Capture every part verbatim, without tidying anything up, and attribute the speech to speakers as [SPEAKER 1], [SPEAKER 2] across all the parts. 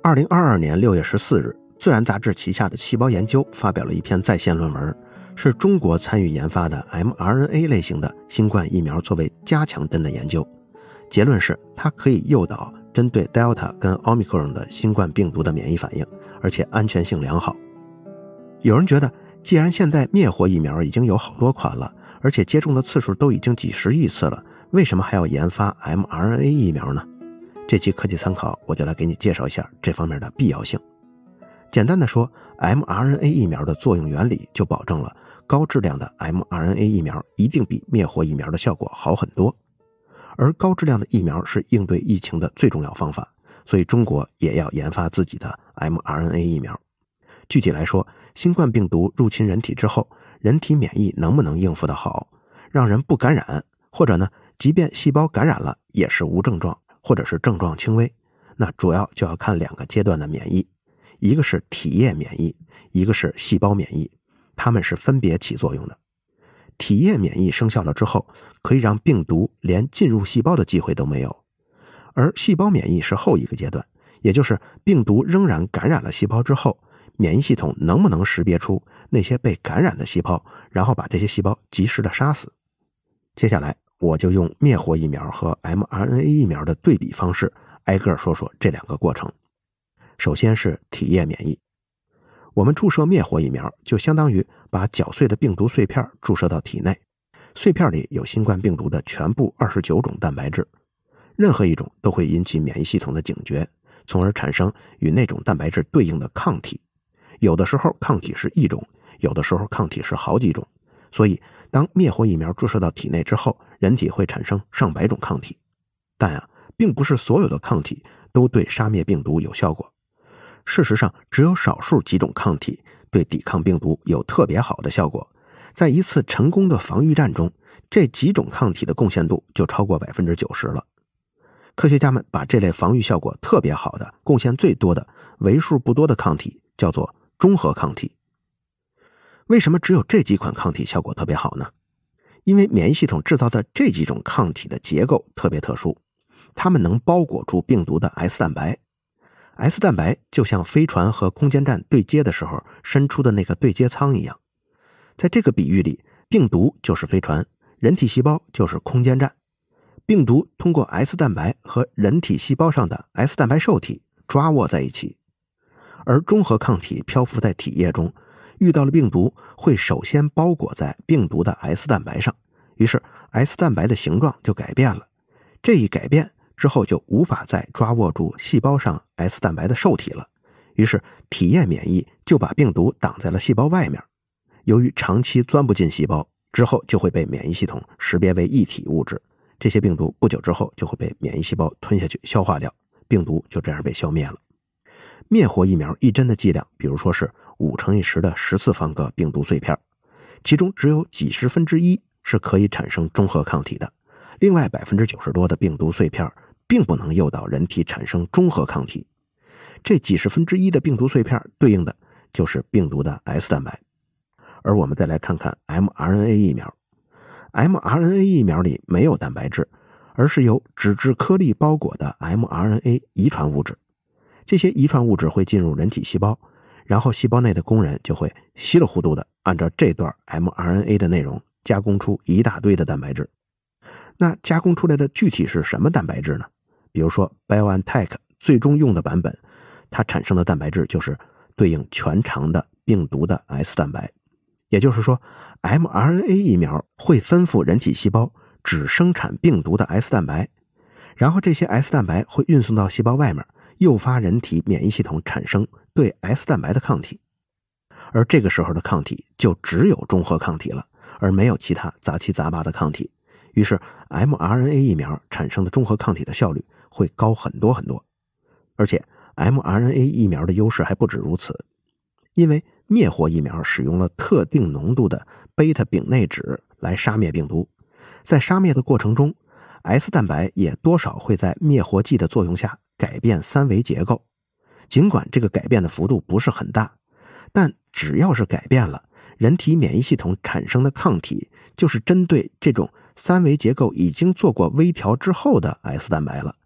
[SPEAKER 1] 二零二二年六月十四日，自然杂志旗下的细胞研究发表了一篇在线论文，是中国参与研发的 mRNA 类型的新冠疫苗作为加强针的研究。结论是它可以诱导针对 Delta 跟 Omicron 的新冠病毒的免疫反应，而且安全性良好。有人觉得，既然现在灭活疫苗已经有好多款了，而且接种的次数都已经几十亿次了，为什么还要研发 mRNA 疫苗呢？这期科技参考我就来给你介绍一下这方面的必要性。简单的说， mRNA 疫苗的作用原理就保证了高质量的 mRNA 疫苗一定比灭活疫苗的效果好很多。而高质量的疫苗是应对疫情的最重要方法，所以中国也要研发自己的 mRNA 疫苗。具体来说，新冠病毒入侵人体之后，人体免疫能不能应付得好，让人不感染，或者呢，即便细胞感染了也是无症状，或者是症状轻微，那主要就要看两个阶段的免疫，一个是体液免疫，一个是细胞免疫，它们是分别起作用的。体液免疫生效了之后，可以让病毒连进入细胞的机会都没有，而细胞免疫是后一个阶段，也就是病毒仍然感染了细胞之后，免疫系统能不能识别出那些被感染的细胞，然后把这些细胞及时的杀死。接下来我就用灭活疫苗和 mRNA 疫苗的对比方式，挨个说说这两个过程。首先是体液免疫。我们注射灭活疫苗，就相当于把搅碎的病毒碎片注射到体内，碎片里有新冠病毒的全部二十九种蛋白质，任何一种都会引起免疫系统的警觉，从而产生与那种蛋白质对应的抗体。有的时候抗体是一种，有的时候抗体是好几种，所以当灭活疫苗注射到体内之后，人体会产生上百种抗体。但啊，并不是所有的抗体都对杀灭病毒有效果。事实上，只有少数几种抗体对抵抗病毒有特别好的效果。在一次成功的防御战中，这几种抗体的贡献度就超过 百分之九十 了。科学家们把这类防御效果特别好的、贡献最多的、为数不多的抗体叫做中和抗体。为什么只有这几款抗体效果特别好呢？因为免疫系统制造的这几种抗体的结构特别特殊，它们能包裹住病毒的 S 蛋白。S 蛋白就像飞船和空间站对接的时候伸出的那个对接舱一样。在这个比喻里，病毒就是飞船，人体细胞就是空间站。病毒通过 S 蛋白和人体细胞上的 S 蛋白受体抓握在一起，而中和抗体漂浮在体液中，遇到了病毒会首先包裹在病毒的 S 蛋白上，于是 S 蛋白的形状就改变了。这一改变之后就无法再抓握住细胞上 S 蛋白的受体了，于是体液免疫就把病毒挡在了细胞外面。由于长期钻不进细胞，之后就会被免疫系统识别为异体物质，这些病毒不久之后就会被免疫细胞吞下去消化掉，病毒就这样被消灭了。灭活疫苗一针的剂量，比如说是五乘以十的十次方个病毒碎片，其中只有几十分之一是可以产生中和抗体的，另外 百分之九十 多的病毒碎片并不能诱导人体产生中和抗体。这几十分之一的病毒碎片对应的就是病毒的 S 蛋白。而我们再来看看 mRNA 疫苗。mRNA 疫苗里没有蛋白质，而是由脂质颗粒包裹的 mRNA 遗传物质。这些遗传物质会进入人体细胞，然后细胞内的工人就会稀里糊涂的按照这段 mRNA 的内容加工出一大堆的蛋白质。那加工出来的具体是什么蛋白质呢？比如说 BioNTech 最终用的版本，它产生的蛋白质就是对应全长的病毒的 S 蛋白。也就是说 mRNA 疫苗会吩咐人体细胞只生产病毒的 S 蛋白，然后这些 S 蛋白会运送到细胞外面，诱发人体免疫系统产生对 S 蛋白的抗体。而这个时候的抗体就只有中和抗体了，而没有其他杂七杂八的抗体。于是 mRNA 疫苗产生的中和抗体的效率会高很多很多。而且 mRNA 疫苗的优势还不止如此，因为灭活疫苗使用了特定浓度的贝塔丙内酯来杀灭病毒，在杀灭的过程中 S 蛋白也多少会在灭活剂的作用下改变三维结构。尽管这个改变的幅度不是很大，但只要是改变了，人体免疫系统产生的抗体就是针对这种三维结构已经做过微调之后的 S 蛋白了，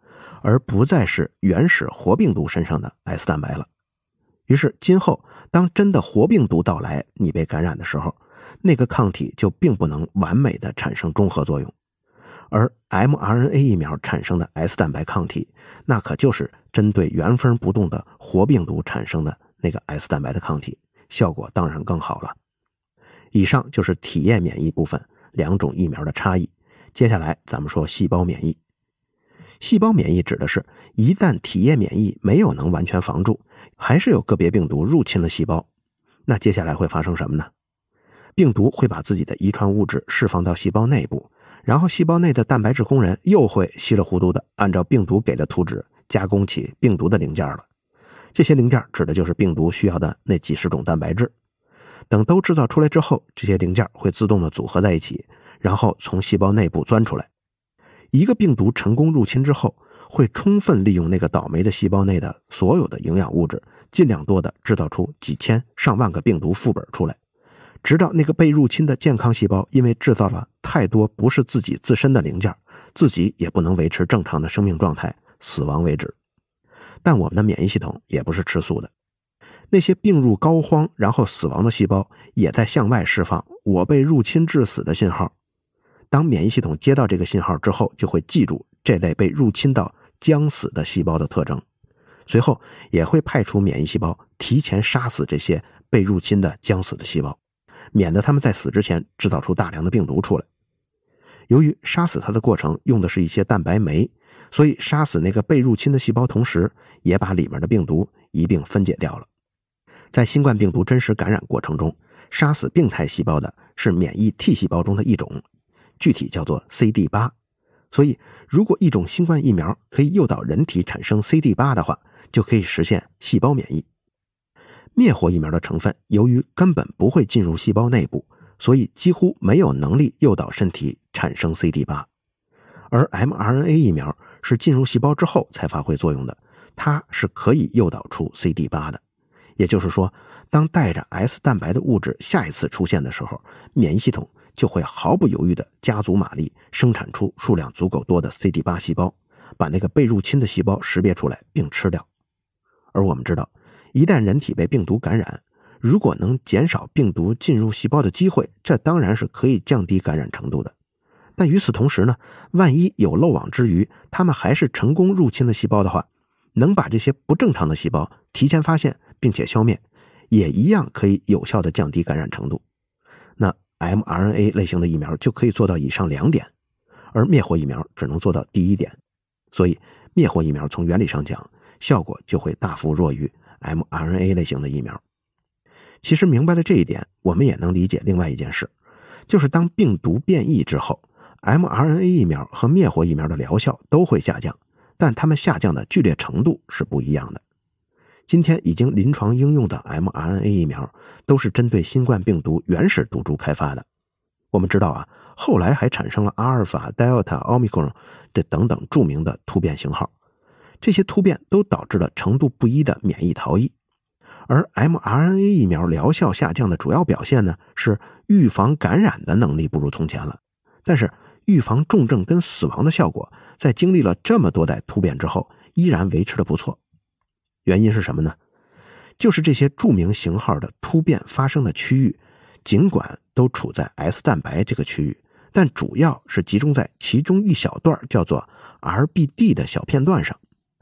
[SPEAKER 1] 而不再是原始活病毒身上的 S 蛋白了。于是今后当真的活病毒到来，你被感染的时候，那个抗体就并不能完美的产生中和作用。而 mRNA 疫苗产生的 S 蛋白抗体，那可就是针对原封不动的活病毒产生的那个 S 蛋白的抗体，效果当然更好了。以上就是体液免疫部分两种疫苗的差异。接下来咱们说细胞免疫。细胞免疫指的是一旦体液免疫没有能完全防住，还是有个别病毒入侵了细胞，那接下来会发生什么呢？病毒会把自己的遗传物质释放到细胞内部，然后细胞内的蛋白质工人又会稀里糊涂的按照病毒给的图纸加工起病毒的零件了。这些零件指的就是病毒需要的那几十种蛋白质。等都制造出来之后，这些零件会自动的组合在一起，然后从细胞内部钻出来。一个病毒成功入侵之后，会充分利用那个倒霉的细胞内的所有的营养物质，尽量多的制造出几千上万个病毒副本出来，直到那个被入侵的健康细胞因为制造了太多不是自己自身的零件，自己也不能维持正常的生命状态，死亡为止。但我们的免疫系统也不是吃素的，那些病入膏肓然后死亡的细胞也在向外释放我被入侵致死的信号。当免疫系统接到这个信号之后，就会记住这类被入侵到将死的细胞的特征，随后也会派出免疫细胞提前杀死这些被入侵的将死的细胞，免得他们在死之前制造出大量的病毒出来。由于杀死它的过程用的是一些蛋白酶，所以杀死那个被入侵的细胞同时也把里面的病毒一并分解掉了。在新冠病毒真实感染过程中，杀死病态细胞的是免疫 T 细胞中的一种，具体叫做 C D 八。 所以如果一种新冠疫苗可以诱导人体产生 C D 八 的话，就可以实现细胞免疫。灭活疫苗的成分由于根本不会进入细胞内部，所以几乎没有能力诱导身体产生 C D 八。 而 mRNA 疫苗是进入细胞之后才发挥作用的，它是可以诱导出 C D 八 的。也就是说，当带着 S 蛋白的物质下一次出现的时候，免疫系统就会毫不犹豫地加足马力，生产出数量足够多的 C D 八 细胞，把那个被入侵的细胞识别出来并吃掉。而我们知道，一旦人体被病毒感染，如果能减少病毒进入细胞的机会，这当然是可以降低感染程度的。但与此同时呢，万一有漏网之鱼，他们还是成功入侵了细胞的话，能把这些不正常的细胞提前发现并且消灭，也一样可以有效地降低感染程度。那 mRNA 类型的疫苗就可以做到以上两点，而灭活疫苗只能做到第一点。所以灭活疫苗从原理上讲，效果就会大幅弱于 mRNA 类型的疫苗。其实明白了这一点，我们也能理解另外一件事，就是当病毒变异之后， mRNA 疫苗和灭活疫苗的疗效都会下降，但它们下降的剧烈程度是不一样的。今天已经临床应用的 mRNA 疫苗都是针对新冠病毒原始毒株开发的。我们知道啊，后来还产生了阿尔法、德尔塔、奥密克戎这等等著名的突变型号，这些突变都导致了程度不一的免疫逃逸。而 mRNA 疫苗疗效下降的主要表现呢，是预防感染的能力不如从前了，但是预防重症跟死亡的效果在经历了这么多代突变之后依然维持得不错。原因是什么呢？就是这些著名型号的突变发生的区域，尽管都处在 S 蛋白这个区域，但主要是集中在其中一小段叫做 R B D 的小片段上。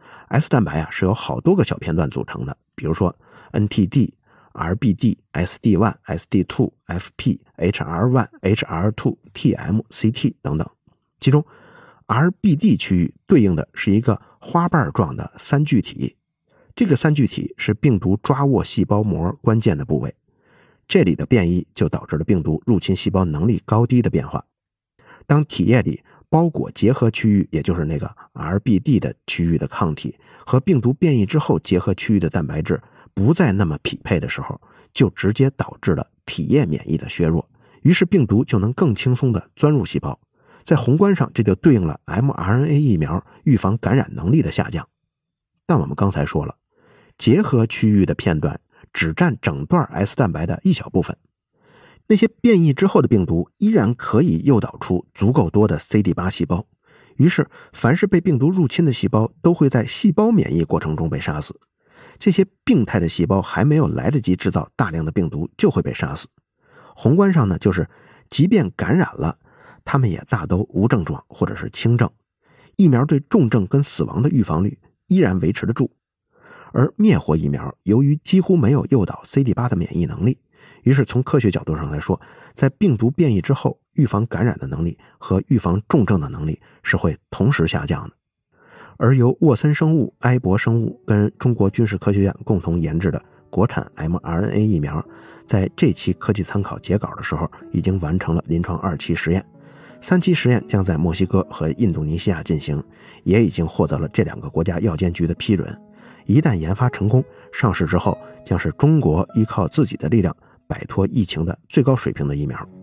[SPEAKER 1] S 蛋白啊是由好多个小片段组成的，比如说 N T D、R B D、S D 一、S D 二、F P、H R 一、H R 二、T M、C T 等等。其中 R B D 区域对应的是一个花瓣状的三聚体，这个三聚体是病毒抓握细胞膜关键的部位，这里的变异就导致了病毒入侵细胞能力高低的变化。当体液里包裹结合区域，也就是那个 R B D 的区域的抗体和病毒变异之后结合区域的蛋白质不再那么匹配的时候，就直接导致了体液免疫的削弱，于是病毒就能更轻松地钻入细胞。在宏观上，这就对应了 mRNA 疫苗预防感染能力的下降。但我们刚才说了，结合区域的片段只占整段 S 蛋白的一小部分，那些变异之后的病毒依然可以诱导出足够多的 C D 八 细胞， 于是凡是被病毒入侵的细胞都会在细胞免疫过程中被杀死，这些病态的细胞还没有来得及制造大量的病毒就会被杀死。宏观上呢，就是即便感染了，他们也大都无症状或者是轻症，疫苗对重症跟死亡的预防率依然维持得住。而灭活疫苗由于几乎没有诱导 C D 八 的免疫能力，于是从科学角度上来说，在病毒变异之后，预防感染的能力和预防重症的能力是会同时下降的。而由沃森生物、埃博生物跟中国军事科学院共同研制的国产 mRNA 疫苗，在这期科技参考截稿的时候已经完成了临床二期实验，三期实验将在墨西哥和印度尼西亚进行，也已经获得了这两个国家药监局的批准。一旦研发成功，上市之后将是中国依靠自己的力量摆脱疫情的最高水平的疫苗。